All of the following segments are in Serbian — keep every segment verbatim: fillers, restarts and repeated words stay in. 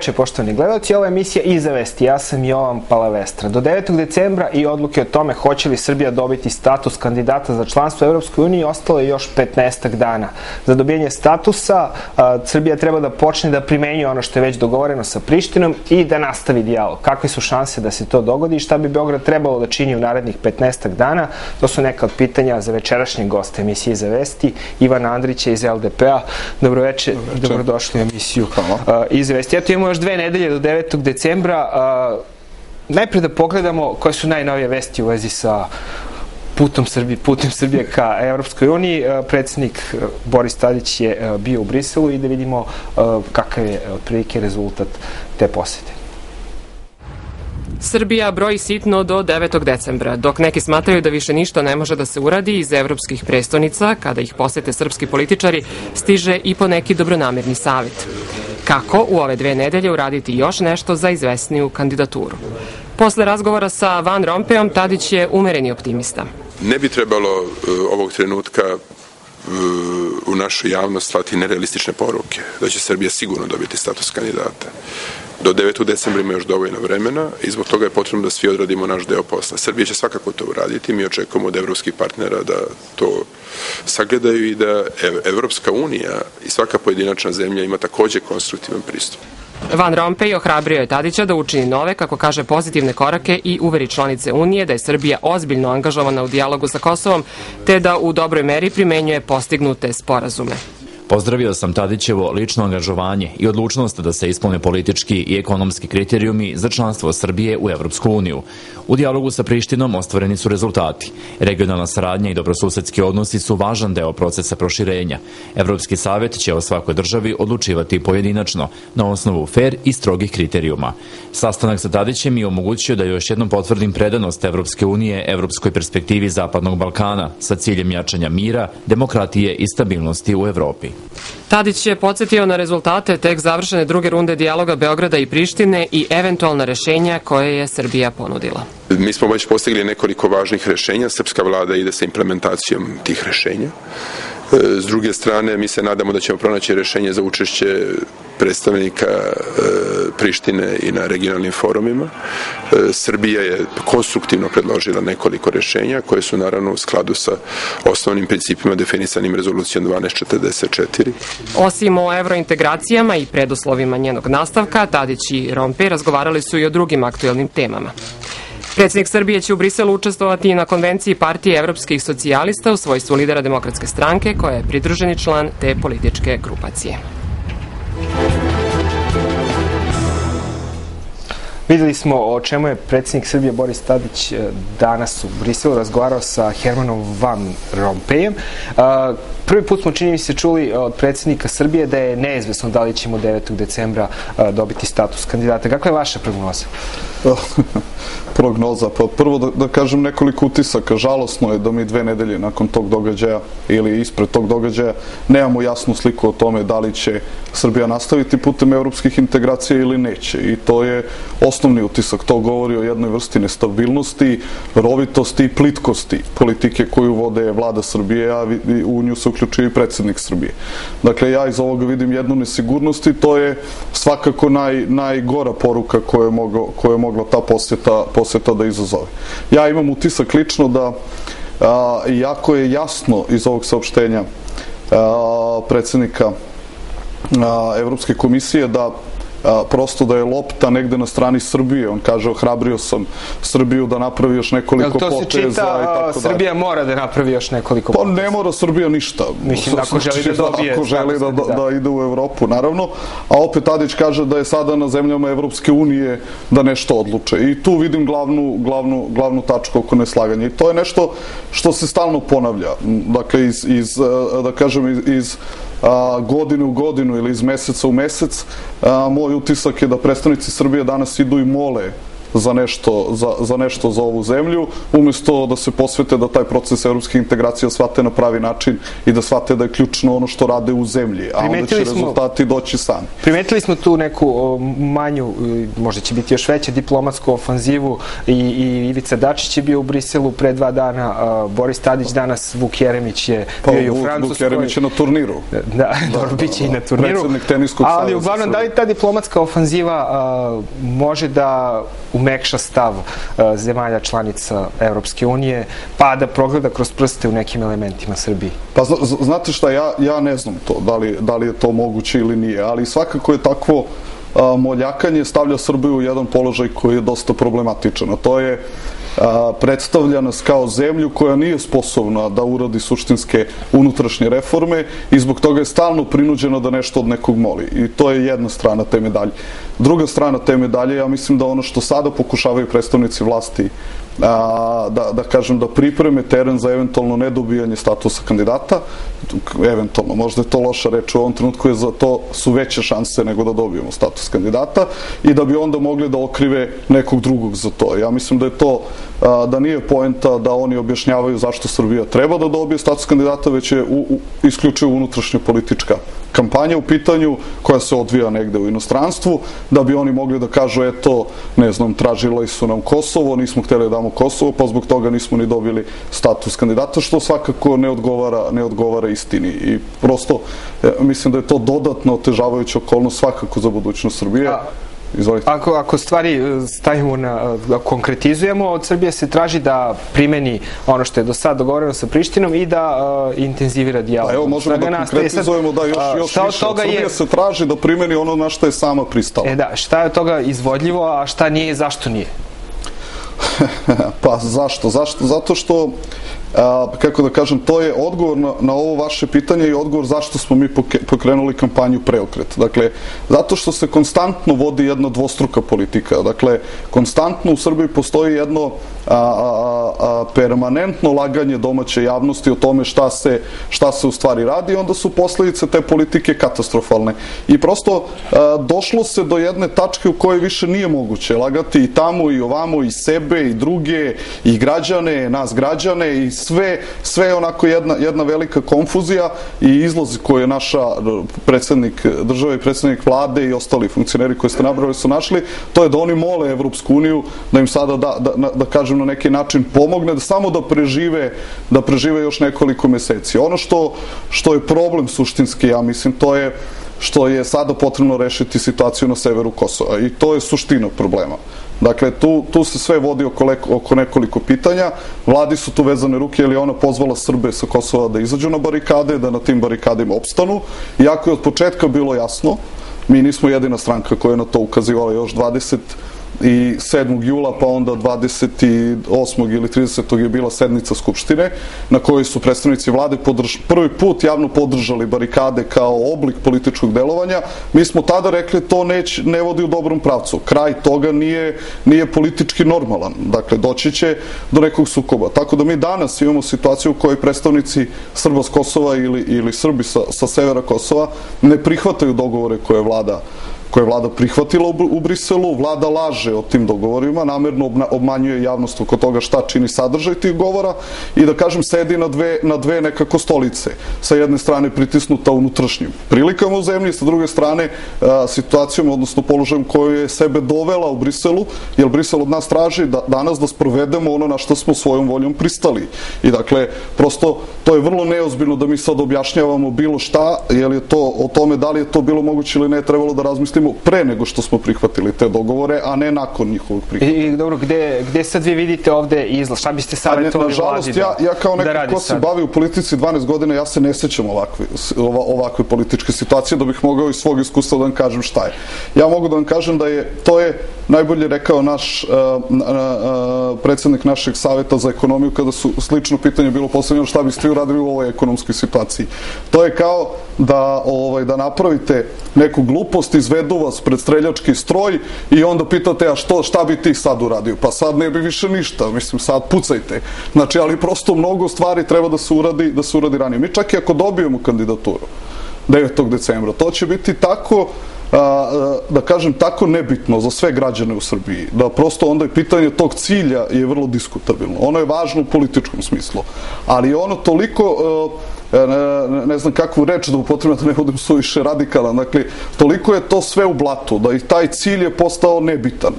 Dobroveče, poštovani gledalci, ovo je emisija Iza vesti, ja sam Jovan Palavestra. Do devetog decembra i odluke o tome hoće li Srbija dobiti status kandidata za članstvo u Evropskoj uniji ostalo je još petnaestak dana. Za dobijanje statusa Srbija treba da počne da primenjuje ono što je već dogovoreno sa Prištinom i da nastavi dijalog. Kakve su šanse da se to dogodi i šta bi Beograd trebalo da čini u narednih petnaestak dana? To su neka od pitanja za večerašnjeg gosta emisije Iza vesti, Ivana Andrića iz L D P-a. Dobroveče, dobrodošli u emisiju Iza vesti. Eto, imamo još dve nedelje do devetog decembra. Najpre da pogledamo koje su najnovije vesti u vezi sa putom Srbije, putem Srbije ka Evropskoj uniji. Predsednik Boris Tadić je bio u Briselu i da vidimo kakav je otprilike rezultat te posete. Srbija broji sitno do devetog decembra, dok neki smatraju da više ništa ne može da se uradi iz evropskih prestonica, kada ih posete srpski političari, stiže i po neki dobronamerni savjet. Kako u ove dve nedelje uraditi još nešto za izvesniju kandidaturu? Posle razgovora sa Van Rompuyom, Tadić je umereni optimista. Ne bi trebalo ovog trenutka u našu javnost slati nerealistične poruke, da će Srbija sigurno dobiti status kandidata. Do devetog decembra ima još dovoljno vremena i zbog toga je potrebno da svi odradimo naš deo posla. Srbija će svakako to uraditi, mi očekujemo od evropskih partnera da to sagledaju i da Evropska unija i svaka pojedinačna zemlja ima takođe konstruktivan pristup. Van Rompuy ohrabrio je Tadića da učini nove, kako kaže, pozitivne korake i uveri članice Unije da je Srbija ozbiljno angažovana u dijalogu sa Kosovom, te da u dobroj meri primenjuje postignute sporazume. Pozdravio sam Tadićevo lično angažovanje i odlučnost da se ispune politički i ekonomski kriterijumi za članstvo Srbije u Evropsku uniju. U dijalogu sa Prištinom ostvareni su rezultati. Regionalna saradnja i dobrosusedski odnosi su važan deo procesa proširenja. Evropski savjet će o svakoj državi odlučivati pojedinačno, na osnovu fer i strogih kriterijuma. Sastanak sa Tadićem je omogućio da još jednom potvrdim predanost Evropske unije evropskoj perspektivi Zapadnog Balkana sa ciljem jačanja mira, demokratije i stabilnosti u Evropi. Tadić je podsjetio na rezultate tek završene druge runde dijaloga Beograda i Prištine i eventualna rešenja koje je Srbija ponudila. Mi smo već postigli nekoliko važnih rešenja, srpska vlada ide sa implementacijom tih rešenja. S druge strane, mi se nadamo da ćemo pronaći rešenje za učešće predstavnika Prištine i na regionalnim forumima. Srbija je konstruktivno predložila nekoliko rešenja koje su naravno u skladu sa osnovnim principima definisanim rezolucijom dvanaest četrdeset četiri. Osim o evrointegracijama i preduslovima njenog nastavka, Tadić i Rompuy razgovarali su i o drugim aktuelnim temama. Predsednik Srbije će u Briselu učestvovati i na konvenciji Partije evropskih socijalista u svojstvu lidera Demokratske stranke, koja je pridruženi član te političke grupacije. Videli smo o čemu je predsednik Srbije Boris Tadić danas u Briselu razgovarao sa Hermanom Van Rompuyem. Prvi put smo, čini mi se, čuli od predsednika Srbije da je neizvesno da li ćemo devetog decembra dobiti status kandidata. Kakva je vaša prognoza? Prognoza, pa prvo da, da kažem nekoliko utisaka. Žalosno je da mi dve nedelje nakon tog događaja ili ispred tog događaja nemamo jasnu sliku o tome da li će Srbija nastaviti putem evropskih integracija ili neće. I to je osnovni utisak. To govori o jednoj vrsti nestabilnosti, rovitosti i plitkosti politike koju vode vlada Srbije, a u nju se uključuje i predsednik Srbije. Dakle, ja iz ovoga vidim jednu nesigurnost i to je svakako naj, najgora poruka koju je, mogla, koju je mogla ta posjeta, posjeta da izazove. Ja imam utisak lično da, a, iako je jasno iz ovog saopštenja a, predsednika a, Evropske komisije da A, prosto da je lopta negde na strani Srbije. On kaže, ohrabrio sam Srbiju da napravi još nekoliko poteza. To se čita, Srbija mora da napravi još nekoliko poteza. Pa ne mora Srbija ništa. Mislim, ako želi da dobije. Ako želi da, da ide u Evropu, naravno. A opet Tadić kaže da je sada na zemljama Evropske unije da nešto odluče. I tu vidim glavnu, glavnu, glavnu tačku oko neslaganja. I to je nešto što se stalno ponavlja. Dakle, iz, iz da kažem, iz, iz A, godinu u godinu ili iz meseca u mesec, a, moj utisak je da predstavnici Srbije danas idu i mole za nešto za, za nešto za ovu zemlju, umjesto da se posvete da taj proces evropskih integracija shvate na pravi način i da shvate da je ključno ono što rade u zemlji, a onda će rezultati doći sami. Primetili smo tu neku manju, možda će biti još veća diplomatsku ofanzivu i, i Ivica Dačić je bio u Briselu pre dva dana, Boris Tadić danas, Vuk Jeremić je bio i u Francuskoj. Vuk Jeremić je na turniru. Da, dobro, bit će i na turniru. Predsednik teniskog saveza. Ali uglavnom, da li ta diplomatska ofanziva može da umekša stav zemalja članica Evropske unije, pa da progleda kroz prste u nekim elementima Srbiji? Pa znate šta, ja, ja ne znam to, da li, da li je to moguće ili nije, ali svakako je takvo a, moljakanje stavlja Srbiju u jedan položaj koji je dosta problematičan, a to je a, predstavlja nas kao zemlju koja nije sposobna da uradi suštinske unutrašnje reforme i zbog toga je stalno prinuđena da nešto od nekog moli. I to je jedna strana te medalje. Druga strana te medalje, ja mislim da ono što sada pokušavaju predstavnici vlasti A, da, da kažem da pripreme teren za eventualno nedobijanje statusa kandidata, eventualno, možda je to loša reč u ovom trenutku, je za to su veće šanse nego da dobijemo status kandidata i da bi onda mogli da okrive nekog drugog za to. Ja mislim da je to, a, da nije poenta da oni objašnjavaju zašto Srbija treba da dobije status kandidata, već je u, u, isključivo unutrašnja politička kampanja u pitanju koja se odvija negde u inostranstvu, da bi oni mogli da kažu eto, ne znam, tražili su nam Kosovo, nismo htjeli da damo Kosovo, pa zbog toga nismo ni dobili status kandidata, što svakako ne odgovara, ne odgovara istini. I prosto mislim da je to dodatno otežavajuća okolnost svakako za budućnost Srbije. A... Ako, ako stvari stavimo na, da konkretizujemo, od Srbije se traži da primeni ono što je do sada dogovoreno sa Prištinom i da uh, intenzivira dijalog. Pa evo, možemo da konkretizujemo da još, još više. Od Srbije je... se traži da primeni ono na što je sama pristala. E da, šta je od toga izvodljivo, a šta nije i zašto nije? Pa zašto? Zašto? Zato što, a, kako da kažem, to je odgovor na, na ovo vaše pitanje i odgovor zašto smo mi pokrenuli kampanju Preokret. Dakle, zato što se konstantno vodi jedna dvostruka politika. Dakle, konstantno u Srbiji postoji jedno a, a, a, permanentno laganje domaće javnosti o tome šta se, šta se u stvari radi i onda su posljedice te politike katastrofalne. I prosto a, došlo se do jedne tačke u kojoj više nije moguće lagati i tamo i ovamo i sebe i druge i građane, nas građane i sve, sve je onako jedna, jedna velika konfuzija i izlaz koje je naša predsjednik države i predsjednik vlade i ostali funkcioneri koji ste nabrali su našli, to je da oni mole Evropsku uniju da im sada da, da, da kažem na neki način pomogne, da samo da prežive, da prežive još nekoliko meseci. Ono što, što je problem suštinski, ja mislim, to je što je sada potrebno rešiti situaciju na severu Kosova i to je suština problema. Dakle, tu, tu se sve vodi oko, oko nekoliko pitanja. Vladi su tu vezane ruke, jer je ona pozvala Srbe sa Kosova da izađu na barikade, da na tim barikadima opstanu. Iako je od početka bilo jasno, mi nismo jedina stranka koja je na to ukazivala još dvadeset sedmog jula, pa onda dvadeset osmog ili tridesetog je bila sednica Skupštine, na kojoj su predstavnici vlade podrž, prvi put javno podržali barikade kao oblik političkog delovanja. Mi smo tada rekli to neć, ne vodi u dobrom pravcu. Kraj toga nije, nije politički normalan. Dakle, doći će do nekog sukoba. Tako da mi danas imamo situaciju u kojoj predstavnici Srba s Kosova ili, ili Srbi sa, sa severa Kosova ne prihvataju dogovore koje je vlada koje je vlada prihvatila u Briselu, vlada laže o tim dogovorima, namerno obmanjuje javnost oko toga šta čini sadržaj tih govora i da kažem sedi na dve, na dve nekako stolice. Sa jedne strane pritisnuta unutrašnjim prilikama u zemlji, sa druge strane a, situacijom, odnosno položajem koju je sebe dovela u Briselu, jer Brisel od nas traži da danas da sprovedemo ono na što smo svojom voljom pristali. I dakle, prosto to je vrlo neozbiljno da mi sad objašnjavamo bilo šta, jer je to o tome da li je to bilo moguće ili ne, trebalo da razmislimo pre nego što smo prihvatili te dogovore, a ne nakon njihovog prihvatanja. I dobro, gde, gde sad vi vidite ovde izlaz? Šta biste savjetovali vladi da ja, ja kao neko ko se bavi u politici dvanaest godina, ja se ne sećam ovakve, ovakve političke situacije, da bih mogao iz svog iskustva da vam kažem šta je. Ja mogu da vam kažem da je, to je najbolje rekao naš uh, uh, predsjednik našeg savjeta za ekonomiju kada su slično pitanje bilo postavljeno šta biste uradili u ovoj ekonomskoj situaciji. To je kao da, ovaj, da napravite neku glupost, izvedu vas pred streljački stroj i onda pitate, a što, šta bi ti sad uradio? Pa sad ne bi više ništa, mislim, sad pucajte. Znači, ali prosto mnogo stvari treba da se uradi, da se uradi ranije. Mi čak i ako dobijemo kandidaturu devetog decembra, to će biti tako da kažem, tako nebitno za sve građane u Srbiji, da prosto onda je pitanje tog cilja je vrlo diskutabilno. Ono je važno u političkom smislu, ali ono toliko, ne, ne znam kakvu reč da upotrebim, da ne budem suviše radikalan, dakle, toliko je to sve u blatu, da i taj cilj je postao nebitan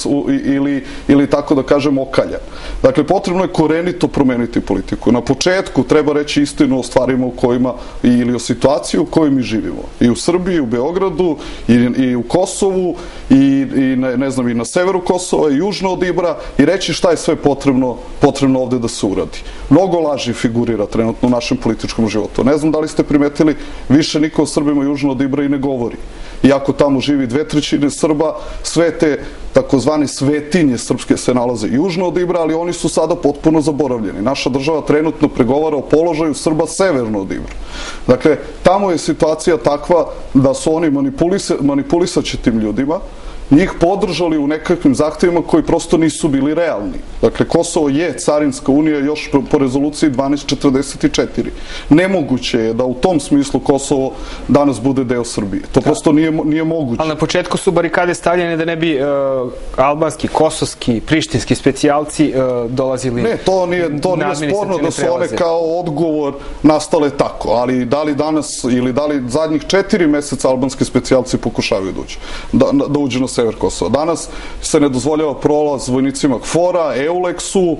ili, ili tako da kažem okaljan. Dakle, potrebno je korenito promeniti politiku. Na početku treba reći istinu o stvarima u kojima, ili o situaciji u kojoj mi živimo. I u Srbiji, i u Beogradu, i, i u Kosovu, i, i ne, ne znam, i na severu Kosova, i južno od Ibra, i reći šta je sve potrebno, potrebno ovde da se uradi. Mnogo laži figurira trenutno u našem političkom životu. Ne znam da li ste primetili, više niko o Srbima južno od Ibra i ne govori. Iako tamo živi dve trećine Srba, sve te takozvane svetinje srpske se nalaze južno od Ibra, ali oni su sada potpuno zaboravljeni. Naša država trenutno pregovara o položaju Srba severno od Ibra. Dakle, tamo je situacija takva da su oni manipulisa, manipulisaće tim ljudima, njih podržali u nekakvim zahtevima koji prosto nisu bili realni. Dakle, Kosovo je carinska unija još po rezoluciji dvanaest četrdeset četiri. Nemoguće je da u tom smislu Kosovo danas bude deo Srbije. To prosto nije, nije moguće. Ali na početku su barikade stavljene da ne bi uh, albanski, kosovski, prištinski specijalci uh, dolazili. Ne, to nije, to nije sporno da su one kao odgovor nastale tako, ali da li danas ili da li zadnjih četiri meseca albanski specijalci pokušavaju da uđu, da, da uđu na sever Kosova. Danas se ne dozvoljava prolaz vojnicima KFOR-a, EULEX-u,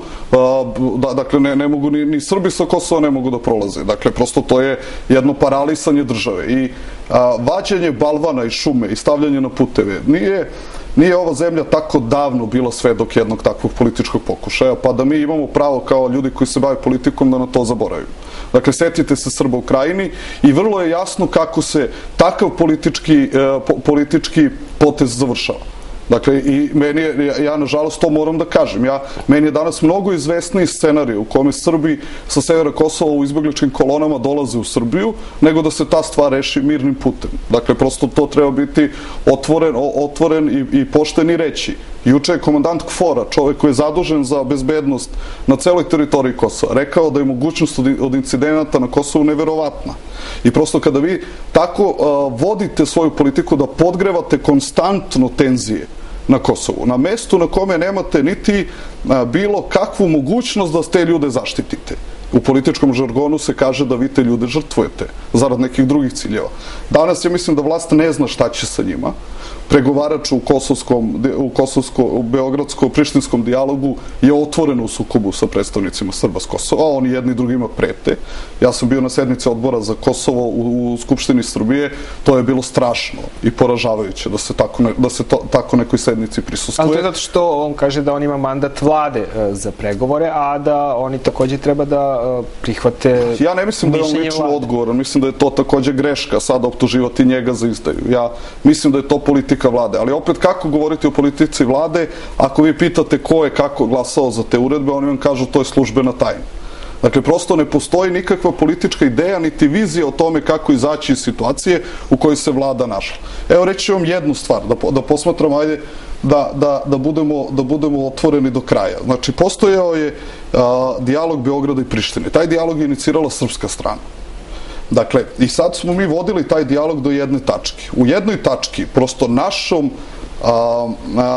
da, dakle ne, ne mogu ni, ni Srbi sa Kosova ne mogu da prolaze. Dakle, prosto to je jedno paralisanje države i a, vađenje balvana iz šume i stavljanje na puteve nije Nije ova zemlja tako davno bila svedok jednog takvog političkog pokušaja, pa da mi imamo pravo kao ljudi koji se bave politikom da na to zaboravimo. Dakle, setite se Srba u Krajini i vrlo je jasno kako se takav politički, po, politički potez završava. Dakle, i meni je, ja, ja nažalost to moram da kažem, ja, meni je danas mnogo izvesniji scenarij u kome Srbi sa severa Kosova u izbegličkim kolonama dolaze u Srbiju, nego da se ta stvar reši mirnim putem. Dakle, prosto to treba biti otvoren, otvoren i, i pošten i reći. Juče je komandant KFOR-a, čovek koji je zadužen za bezbednost na celoj teritoriji Kosova, rekao da je mogućnost od, od incidenata na Kosovu neverovatna. I prosto kada vi tako uh, vodite svoju politiku da podgrevate konstantno tenzije na Kosovu, na mestu na kome nemate niti uh, bilo kakvu mogućnost da te ljude zaštitite. U političkom žargonu se kaže da vi te ljude žrtvujete zarad nekih drugih ciljeva. Danas ja mislim da vlast ne zna šta će sa njima. Pregovarač u kosovskom, u kosovskom, u beogradsko-prištinskom dijalogu je otvoreno u sukobu sa predstavnicima Srba s Kosova, a oni jedni drugima prete. Ja sam bio na sednici odbora za Kosovo u, u Skupštini Srbije, to je bilo strašno i poražavajuće da se tako, ne, da se to, tako nekoj sednici prisustvuje. Ali to je zato što on kaže da on ima mandat vlade uh, za pregovore, a da oni takođe treba da uh, prihvate. Ja ne mislim da je on lično odgovoran, mislim da je to takođe greška sada optuživati njega za izdaju. Ja mislim da je to politika vlade, ali opet kako govoriti o politici vlade ako vi pitate ko je kako glasao za te uredbe, oni vam kažu to je službena tajna. Dakle, prosto ne postoji nikakva politička ideja niti vizija o tome kako izaći iz situacije u kojoj se vlada našla. Evo reći vam jednu stvar, da, da posmatramo, ajde, da, da, da, budemo, da budemo otvoreni do kraja. Znači, postojao je a, dijalog Beograda i Prištine. Taj dijalog je inicirala srpska strana. Dakle, i sad smo mi vodili taj dijalog do jedne tačke. U jednoj tački, prosto našom, a, a,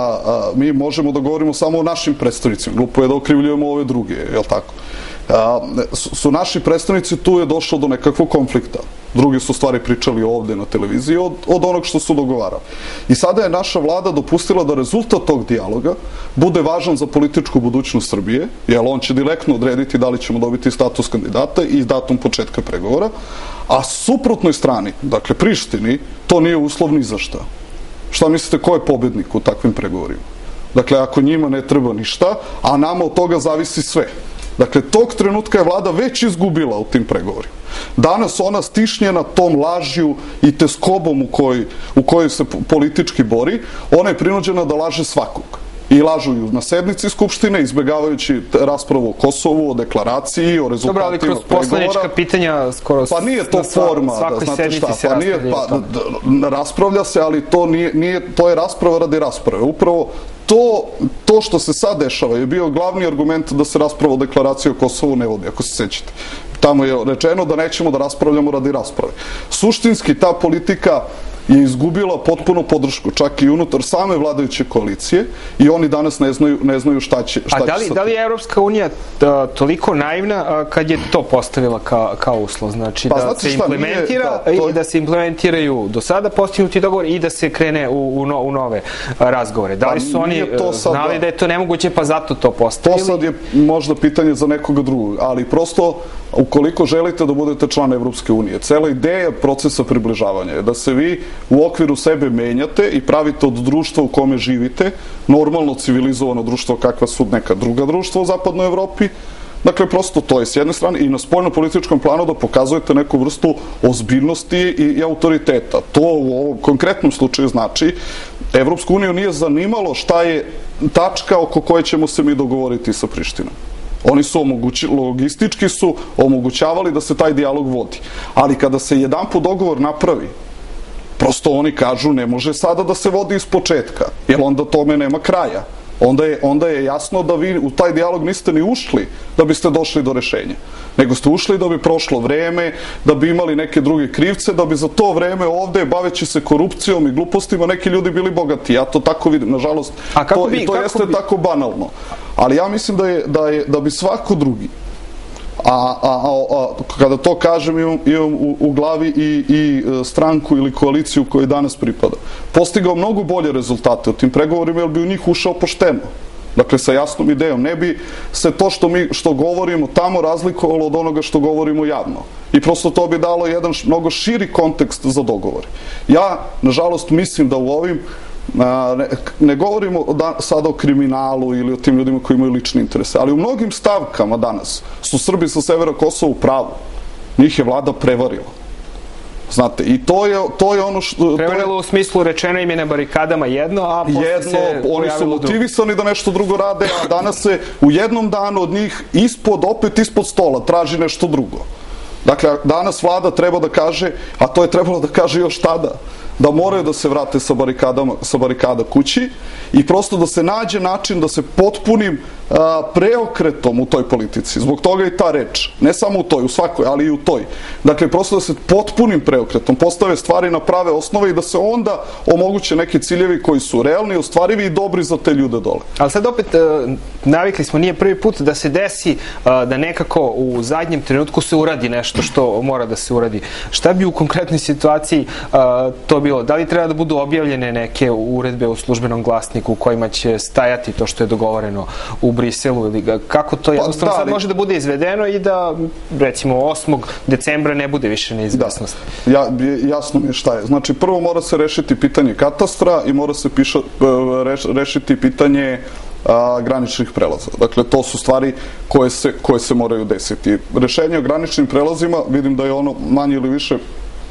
a, mi možemo da govorimo samo o našim predstavnicima. Glupo je da okrivljujemo ove druge, je li tako? A, su, su naši predstavnici, tu je došlo do nekakvog konflikta. Drugi su stvari pričali ovde na televiziji od, od onog što su dogovarali. I sada je naša vlada dopustila da rezultat tog dijaloga bude važan za političku budućnost Srbije, jer on će direktno odrediti da li ćemo dobiti status kandidata i datum početka pregovora, a suprotnoj strani, dakle Prištini, to nije uslov ni za šta. Šta mislite, ko je pobednik u takvim pregovorima? Dakle, ako njima ne treba ništa, a nama od toga zavisi sve. Dakle, tog trenutka je vlada već izgubila u tim pregovorima. Danas ona stišnjena tom lažju i teskobom u kojoj, u kojoj se politički bori, ona je prinuđena da laže svakog. I lažu ju na sednici Skupštine, izbjegavajući raspravu o Kosovu, o deklaraciji, o rezultatima pregovora. Dobro, ali kroz poslanička pitanja skoro... Pa nije to forma, da, znate šta, pa nije, pa, da, raspravlja se, ali to, nije, nije, to je rasprava radi rasprave. Upravo to, to što se sad dešava je bio glavni argument da se rasprava o deklaraciji o Kosovu ne vodi, ako se sećate. Tamo je rečeno da nećemo da raspravljamo radi rasprave. Suštinski ta politika je izgubila potpuno podršku, čak i unutar same vladajuće koalicije, i oni danas ne znaju, ne znaju šta će, šta A da li, će da li je Evropska unija toliko naivna kad je to postavila kao, kao uslov? Znači, pa, da se implementira nije, da, to... i da se implementiraju do sada postignuti dogovor i da se krene u, u, no, u nove razgovore. Da li su pa, oni znali da... da je to nemoguće, pa zato to postavili? To sad je možda pitanje za nekoga drugog, ali prosto ukoliko želite da budete član Evropske unije, cela ideja procesa približavanja je da se vi u okviru sebe menjate i pravite od društva u kome živite normalno civilizovano društvo kakva su neka druga društva u zapadnoj Evropi. Dakle, prosto to je s jedne strane i na spoljno-političkom planu da pokazujete neku vrstu ozbiljnosti i, i autoriteta. To u ovom konkretnom slučaju znači Evropsku uniju nije zanimalo šta je tačka oko koje ćemo se mi dogovoriti sa Prištinom. Oni su omogućili, logistički su omogućavali da se taj dijalog vodi. Ali kada se jedanput dogovor napravi, prosto oni kažu ne može sada da se vodi iz početka, jer onda tome nema kraja. Onda je, onda je jasno da vi u taj dijalog niste ni ušli da biste došli do rešenja. Nego ste ušli da bi prošlo vreme, da bi imali neke druge krivce, da bi za to vreme ovde, baveći se korupcijom i glupostima, neki ljudi bili bogati. Ja to tako vidim, nažalost, A kako to, bi, to kako jeste bi... tako banalno. Ali ja mislim da, je, da, je, da bi svako drugi, a, a, a, a kada to kažem imam, imam u, u glavi i, i stranku ili koaliciju koju danas pripada, postigao mnogo bolje rezultate u tim pregovorima, jer bi u njih ušao pošteno. Dakle, sa jasnom idejom. Ne bi se to što mi što govorimo tamo razlikovalo od onoga što govorimo javno. I prosto to bi dalo jedan mnogo širi kontekst za dogovor. Ja, nažalost, mislim da u ovim A, ne, ne govorimo da, sada o kriminalu ili o tim ljudima koji imaju lične interese, ali u mnogim stavkama danas su Srbi sa severa Kosova u pravu. Njih je vlada prevarila. Znate, i to je, to je ono što... Prevarilo je... u smislu rečeno im je na barikadama jedno, a posle jedno, se oni su motivisani da nešto drugo rade, a danas se u jednom danu od njih ispod, opet ispod stola traži nešto drugo. Dakle, danas vlada treba da kaže, a to je trebalo da kaže još tada, da moraju da se vrate sa, barikadama, sa barikada kući i prosto da se nađe način da se potpunim a, preokretom u toj politici. Zbog toga i ta reč. Ne samo u toj, u svakoj, ali i u toj. Dakle, prosto da se potpunim preokretom postave stvari na prave osnove i da se onda omoguće neki ciljevi koji su realni, ostvarivi i dobri za te ljude dole. Ali sad opet navikli smo, nije prvi put da se desi da nekako u zadnjem trenutku se uradi nešto što mora da se uradi. Šta bi u konkretnoj situaciji to bilo? Da li treba da budu objavljene neke uredbe u službenom glasniku u kojima će stajati to što je dogovoreno u Briselu ili kako to jednostavno pa, da, sad može da bude izvedeno i da recimo osmog decembra ne bude više neizvesnost? Da. Ja, jasno mi je šta je. Znači prvo mora se rešiti pitanje katastra i mora se piša, reš, rešiti pitanje a, graničnih prelaza. Dakle, to su stvari koje se, koje se moraju desiti. Rešenje o graničnim prelazima, vidim da je ono manje ili više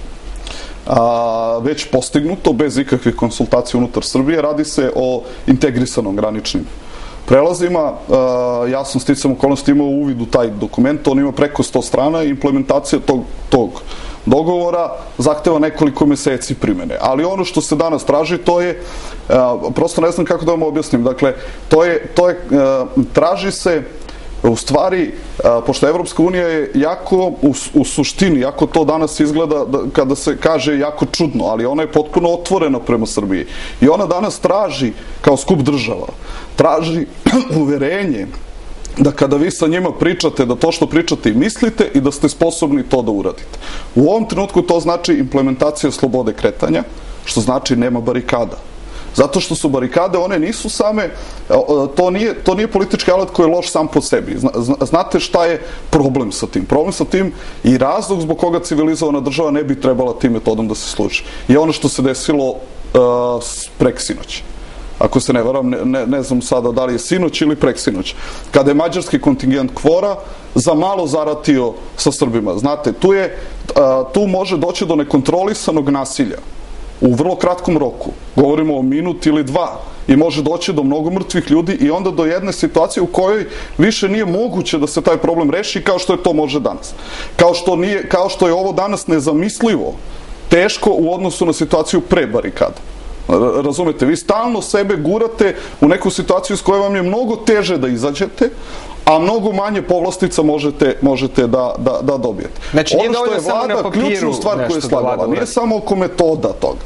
a, već postignuto bez ikakvih konsultacija unutar Srbije. Radi se o integrisanom graničnim prelazima. A, ja sam sticam okolnosti imao uvid u taj dokument, on ima preko sto strana i implementacija tog, tog dogovora zahteva nekoliko meseci primene. Ali ono što se danas traži, to je, a, prosto ne znam kako da vam objasnim, dakle, to je, to je a, traži se u stvari, a, pošto Evropska unija je jako u, u suštini, jako to danas izgleda da, kada se kaže jako čudno, ali ona je potpuno otvorena prema Srbiji. I ona danas traži, kao skup država, traži uverenje da kada vi sa njima pričate, da to što pričate i mislite i da ste sposobni to da uradite. U ovom trenutku to znači implementacija slobode kretanja, što znači nema barikada. Zato što su barikade, one nisu same, to nije, to nije politički alat koji je loš sam po sebi. Znate šta je problem sa tim? Problem sa tim i razlog zbog koga civilizovana država ne bi trebala tim metodom da se služi. I ono što se desilo uh, preksinoć. Ako se ne varam, ne, ne, ne znam sada da li je sinoć ili preksinoć, kada je mađarski kontingent KFOR-a za malo zaratio sa Srbima. Znate, tu, je, tu može doći do nekontrolisanog nasilja u vrlo kratkom roku. Govorimo o minut ili dva i može doći do mnogo mrtvih ljudi i onda do jedne situacije u kojoj više nije moguće da se taj problem reši kao što je to može danas. Kao što, nije, kao što je ovo danas nezamislivo teško u odnosu na situaciju pre barikada. Razumete, vi stalno sebe gurate u neku situaciju s kojoj vam je mnogo teže da izađete, a mnogo manje povlastica možete, možete da, da, da dobijete. Znači, ono što je vlada ključnu stvar koju je slagala, nije samo oko metoda toga.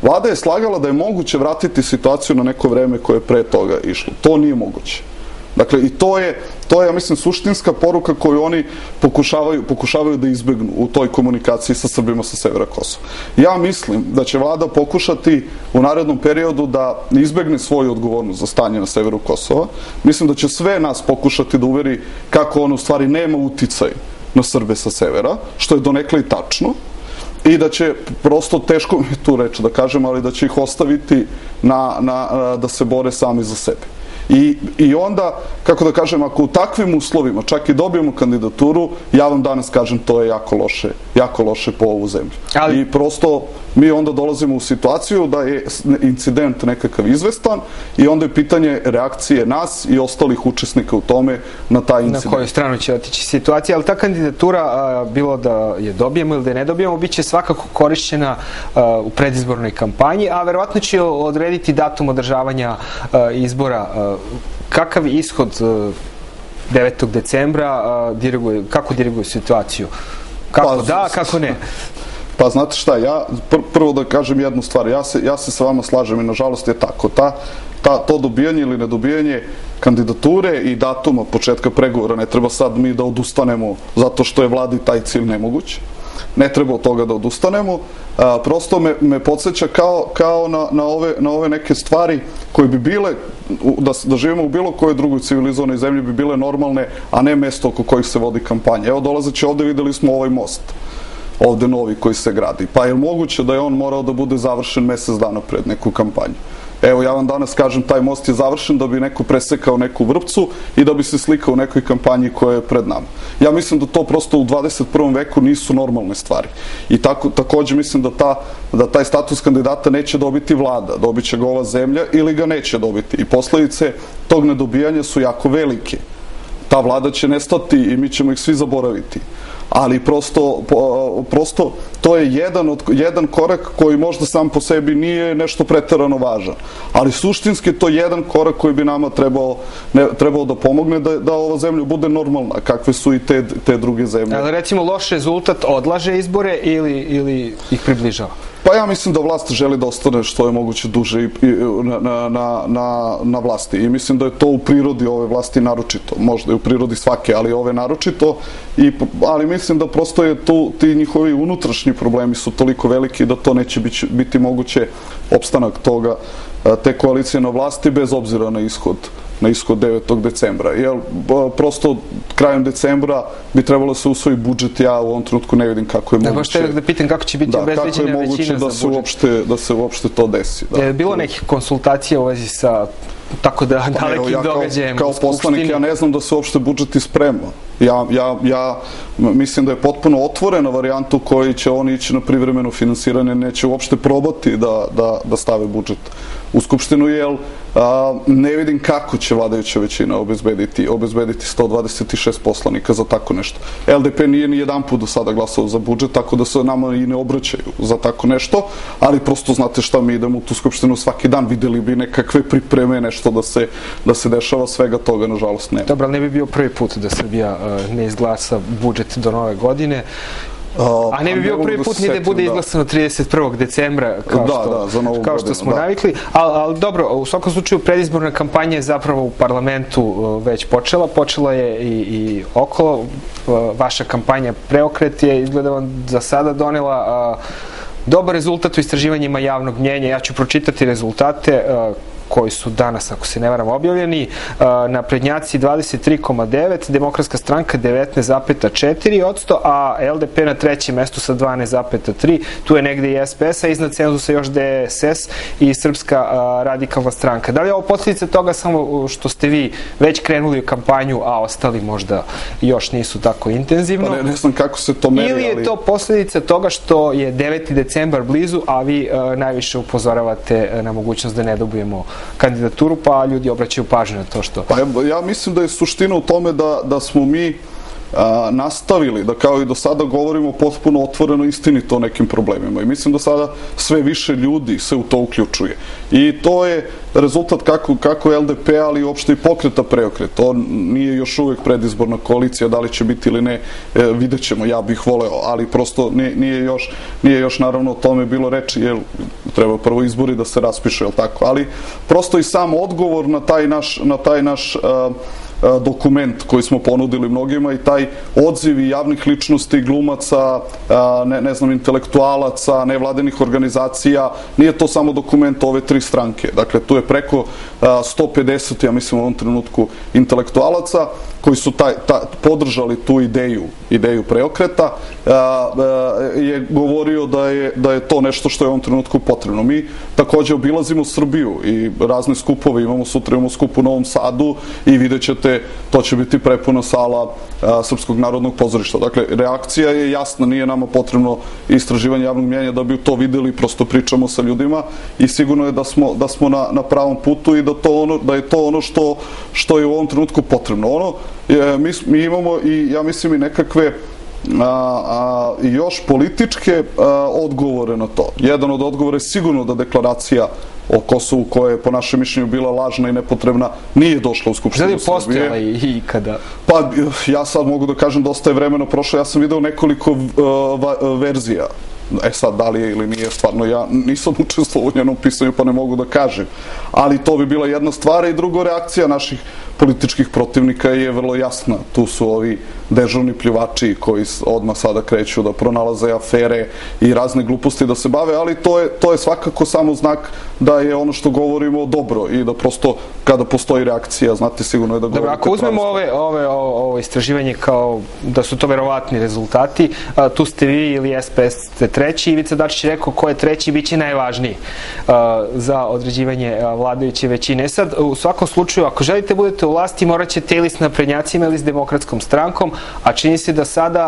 Vlada je slagala da je moguće vratiti situaciju na neko vreme koje je pre toga išlo. To nije moguće. Dakle, i to je, to je, ja mislim, suštinska poruka koju oni pokušavaju, pokušavaju da izbegnu u toj komunikaciji sa Srbima sa severa Kosova. Ja mislim da će vlada pokušati u narednom periodu da izbegne svoju odgovornost za stanje na severu Kosova. Mislim da će sve nas pokušati da uveri kako on u stvari nema uticaj na Srbe sa severa, što je donekle i tačno, i da će, prosto teško mi tu reći da kažem, ali da će ih ostaviti na, na, da se bore sami za sebe. I, I onda, kako da kažem, ako u takvim uslovima čak i dobijemo kandidaturu, ja vam danas kažem, to je jako loše, jako loše po ovu zemlju. Ali... I prosto mi onda dolazimo u situaciju da je incident nekakav izvestan i onda je pitanje reakcije nas i ostalih učesnika u tome na taj incident. Na koju stranu će otići situacija, ali ta kandidatura, a, bilo da je dobijemo ili da je ne dobijemo, bit će svakako korišćena a, u predizbornoj kampanji, a verovatno će odrediti datum održavanja a, izbora. A, kakav ishod a, devetog decembra, a, diriguje, kako diriguje situaciju? Kako pa, da, kako ne? Pa znate šta, ja pr prvo da kažem jednu stvar, ja se, ja se sa vama slažem i nažalost je tako. Ta, ta, to dobijanje ili nedobijanje kandidature i datuma početka pregovora, ne treba sad mi da odustanemo zato što je vladi taj cilj nemoguć. Ne treba od toga da odustanemo. A, prosto me, me podsjeća kao, kao na, na, ove, na ove neke stvari koje bi bile, da, da živimo u bilo kojoj drugoj civilizovanoj zemlji, bi bile normalne, a ne mesto oko kojih se vodi kampanja. Evo, dolazeći ovde, videli smo ovaj most. Ovde novi koji se gradi. Pa je moguće da je on morao da bude završen mesec dana pred neku kampanju. Evo, ja vam danas kažem, taj most je završen da bi neko presekao neku vrpcu i da bi se slikao u nekoj kampanji koja je pred nama. Ja mislim da to prosto u dvadeset prvom veku nisu normalne stvari. I tako, takođe mislim da, ta, da taj status kandidata neće dobiti vlada, dobit će ga ova zemlja ili ga neće dobiti. I posledice tog nedobijanja su jako velike. Ta vlada će nestati i mi ćemo ih svi zaboraviti. Ali prosto, prosto to je jedan, od, jedan korak koji možda sam po sebi nije nešto preterano važan. Ali suštinski to je jedan korak koji bi nama trebao, ne, trebao da pomogne da, da ova zemlja bude normalna, kakve su i te, te druge zemlje. Ali recimo loš rezultat odlaže izbore ili, ili ih približava? Pa ja mislim da vlast želi da ostane što je moguće duže i, i, na, na, na, na vlasti. I mislim da je to u prirodi ove vlasti naročito. Možda je u prirodi svake, ali ove naročito. I, ali mislim da prosto je tu, ti njihovi unutrašnji problemi su toliko veliki da to neće biti, biti moguće opstanak toga, te koalicije na vlasti bez obzira na ishod na ishod devetog decembra. Jer prosto krajem decembra bi trebalo se usvoji budžet, ja u ovom trenutku ne vidim kako je moguće. Da, baš te da pitam kako će biti da, obezbeđena većina da za budžet. Uopšte, da se uopšte to desi. Da. Je bilo nekih konsultacija u vezi sa tako da pa, dalekim ja događajem kao, kao poslanik ja ne znam da se uopšte budžet isprema. Ja, ja, ja mislim da je potpuno otvorena varijanta u kojoj će oni ići na privremeno finansiranje, neće uopšte probati da, da, da stave budžet u Skupštinu, jer a, ne vidim kako će vladajuća većina obezbediti, obezbediti sto dvadeset šest poslanika za tako nešto. L D P nije ni jedan put do sada glasao za budžet, tako da se nama i ne obraćaju za tako nešto, ali prosto znate šta, mi idemo u tu Skupštinu svaki dan, videli bi nekakve pripreme, nešto da se, da se dešava, svega toga nažalost nema. Dobro, ali ne bi bio prvi put da Srbija uh, ne izglasa budžet do nove godine. A ne bi bio prvi put ni da bude izglasano trideset prvog decembra kao što, kao što smo navikli. Ali, ali dobro, u svakom slučaju predizborna kampanja je zapravo u parlamentu već počela. Počela je i, i okolo. Vaša kampanja Preokret je, izgleda vam, za sada donela dobar rezultat u istraživanjima javnog mnjenja. Ja ću pročitati rezultate koji su danas, ako se ne varam, objavljeni. Naprednjaci dvadeset tri zarez devet, Demokratska stranka devetnaest zarez četiri posto, a L D P na trećem mestu sa dvanaest zarez tri. Tu je negde i S P S, a iznad cenzusa još D S S i Srpska radikalna stranka. Da li je ovo posljedica toga samo što ste vi već krenuli u kampanju, a ostali možda još nisu tako intenzivno? Pa ne, ne znam kako se to meri, ili je ali... to posljedica toga što je deveti decembar blizu, a vi uh, najviše upozoravate na mogućnost da ne dobijemo kandidaturu, pa ljudi obraćaju pažnju na to što... Pa ja, ja mislim da je suština u tome da, da smo mi a, nastavili da kao i do sada govorimo potpuno otvoreno istinito o nekim problemima. I mislim da sada sve više ljudi se u to uključuje. I to je rezultat kako, kako L D P, ali uopšte i Pokreta Preokret. On nije još uvek predizborna koalicija, da li će biti ili ne, e, vidjet ćemo, ja bih voleo, ali prosto nije, nije, još, nije još naravno o tome bilo reči, jer treba prvo izbori da se raspiše, jel tako? Ali prosto i sam odgovor na taj naš, na taj naš a, dokument koji smo ponudili mnogima i taj odziv i javnih ličnosti, glumaca, ne, ne znam, intelektualaca, nevladinih organizacija, nije to samo dokument ove tri stranke. Dakle, tu je preko sto pedeset, ja mislim, u ovom trenutku intelektualaca koji su taj, taj, podržali tu ideju, ideju preokreta, je govorio da je, da je to nešto što je u ovom trenutku potrebno. Mi takođe obilazimo Srbiju i razne skupove, imamo sutra imamo skup u Novom Sadu i vidjet ćete, to će biti prepuna sala a, Srpskog narodnog pozorišta. Dakle, reakcija je jasna, nije nama potrebno istraživanje javnog mnjenja da bi to videli, prosto pričamo sa ljudima i sigurno je da smo, da smo na, na pravom putu i da, to ono, da je to ono što, što je u ovom trenutku potrebno. Ono, je, mi, mi imamo i, ja mislim, i nekakve A, a, još političke a, odgovore na to. Jedan od odgovora je sigurno da deklaracija o Kosovu, koja je po našem mišljenju bila lažna i nepotrebna, nije došla u Skupštinu Srbije. Želi postojala i ikada? Pa ja sad mogu da kažem, dosta je vremena prošlo, ja sam video nekoliko uh, verzija. E sad, da li je ili nije, stvarno ja nisam učestvovao u njenom pisanju pa ne mogu da kažem. Ali to bi bila jedna stvar i drugo, reakcija naših političkih protivnika je vrlo jasna. Tu su ovi dežurni pljuvači koji odmah sada kreću da pronalaze afere i razne gluposti da se bave, ali to je, to je svakako samo znak da je ono što govorimo dobro i da prosto kada postoji reakcija, znate sigurno je da govorite. Dobro, ako uzmemo ove, ove, ovo istraživanje kao da su to verovatni rezultati, a, tu ste vi ili S P S ste treći, Ivica Dačić je rekao ko je treći bit će najvažniji a, za određivanje a, vladajuće većine. Sad, u svakom slučaju, ako želite budete u vlasti, morat ćete ili s naprednjacima ili s Demokratskom strankom, a čini se da sada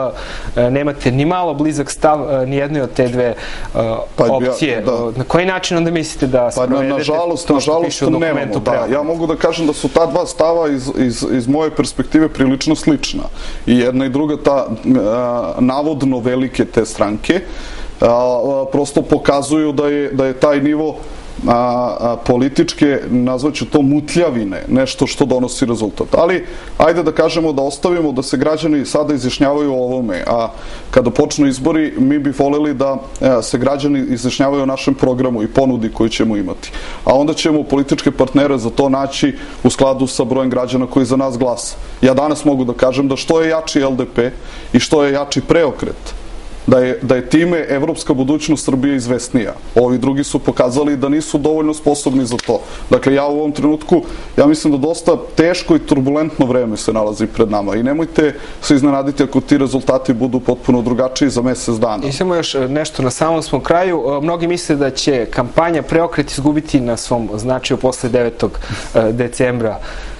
a, nemate ni malo blizak stav a, ni jednoj od te dve a, pa, opcije. Ja, da. Na koji način onda mislite da sprovedete pa, na, nažalost, to što piše u dokumentu? Da, ja mogu da kažem da su ta dva stava iz, iz, iz moje perspektive prilično slična. I jedna i druga, ta a, navodno velike te stranke, a, a, prosto pokazuju da je, da je taj nivo A, a, političke, nazvaću to mutljavine, nešto što donosi rezultat. Ali, ajde da kažemo da ostavimo da se građani sada izjašnjavaju o ovome, a kada počnu izbori, mi bi voljeli da a, se građani izjašnjavaju o našem programu i ponudi koju ćemo imati. A onda ćemo političke partnere za to naći u skladu sa brojem građana koji za nas glasa. Ja danas mogu da kažem da što je jači L D P i što je jači preokret, Da je, da je time evropska budućnost Srbije izvesnija. Ovi drugi su pokazali da nisu dovoljno sposobni za to. Dakle, ja u ovom trenutku, ja mislim da dosta teško i turbulentno vreme se nalazi pred nama i nemojte se iznenaditi ako ti rezultati budu potpuno drugačiji za mesec dana. I samo još nešto na samom smo kraju. Mnogi misle da će kampanja Preokret izgubiti na svom značaju posle devetog decembra.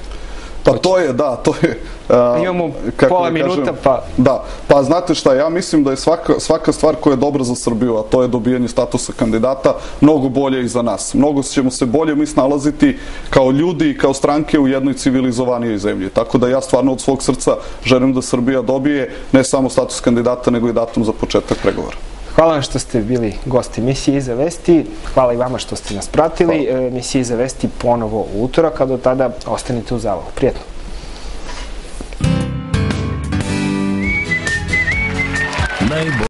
Pa to je, da, to je... Uh, Imamo pola da minuta, kažem, pa... Da, pa znate šta, ja mislim da je svaka, svaka stvar koja je dobra za Srbiju, a to je dobijanje statusa kandidata, mnogo bolje i za nas. Mnogo ćemo se bolje mi snalaziti kao ljudi i kao stranke u jednoj civilizovanijoj zemlji. Tako da ja stvarno od svog srca želim da Srbija dobije ne samo status kandidata, nego i datum za početak pregovora. Hvala vam što ste bili gosti emisije Iza Vesti. Hvala i vama što ste nas pratili. Emisija Iza Vesti ponovo u utorak, a do tada ostanite u zavodu. Prijetno.